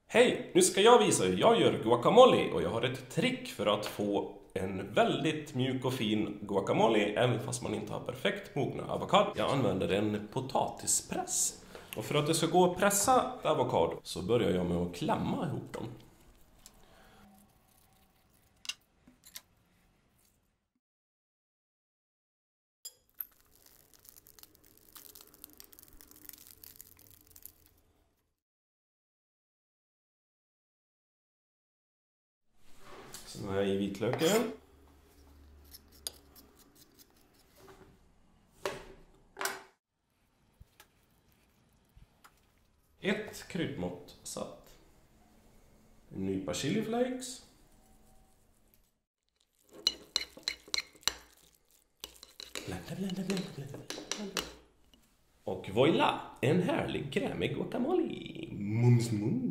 Hej! Nu ska jag visa hur jag gör guacamole och jag har ett trick för att få en väldigt mjuk och fin guacamole även fast man inte har perfekt mogna avokado. Jag använder en potatispress. Och för att det ska gå att pressa avokado så börjar jag med att klämma ihop dem. Sen har jag i vitlöken. Ett kryddmått salt. En nypa chiliflakes. Och voila! En härlig krämig guacamole. Mums mums.